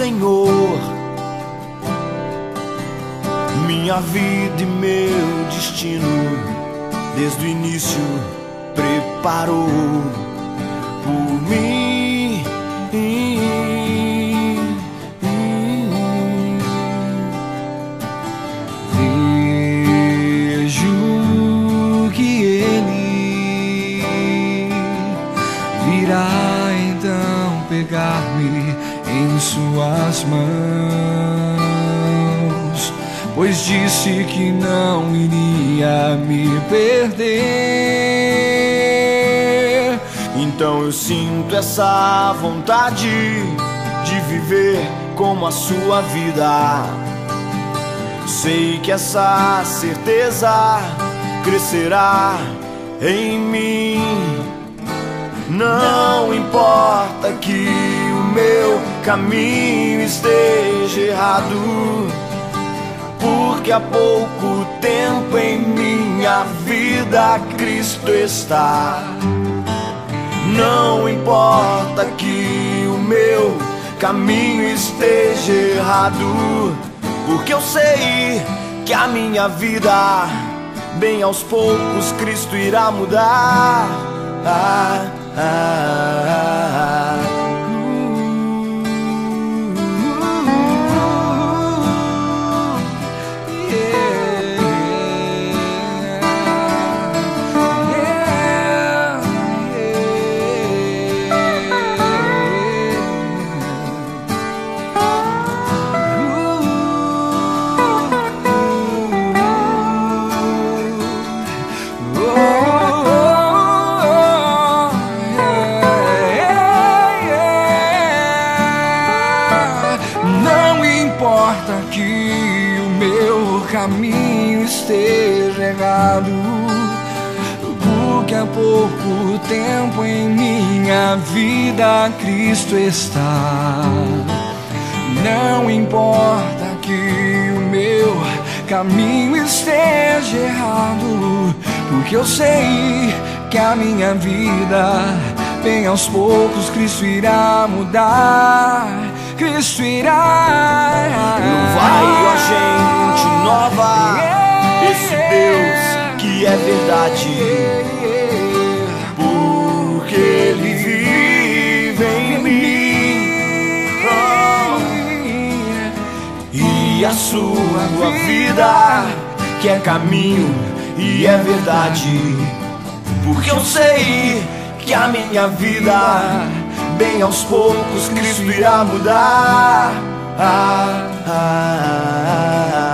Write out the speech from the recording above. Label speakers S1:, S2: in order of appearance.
S1: Senhor, minha vida e meu destino, desde o início preparou por mim.
S2: Vejo que Ele virá então pegar-me em suas mãos, pois disse que não iria me perder.
S1: Então eu sinto essa vontade de viver como a sua vida. Sei que essa certeza crescerá em mim. Não importa que o meu caminho esteja errado, porque há pouco tempo em minha vida Cristo está. Não importa que o meu caminho esteja errado, porque eu sei que a minha vida, bem aos poucos, Cristo irá mudar.
S2: Não importa que o meu caminho esteja errado, porque há pouco tempo em minha vida Cristo está. Não importa que o meu caminho esteja errado, porque eu sei que a minha vida, bem aos poucos, Cristo irá mudar. Cristo irá.
S1: Louvai, ó gente nova, esse Deus que é verdade, porque Ele vive em mim. E a sua vida, que é caminho e é verdade, porque eu sei que a minha vida, bem aos poucos, Cristo irá mudar.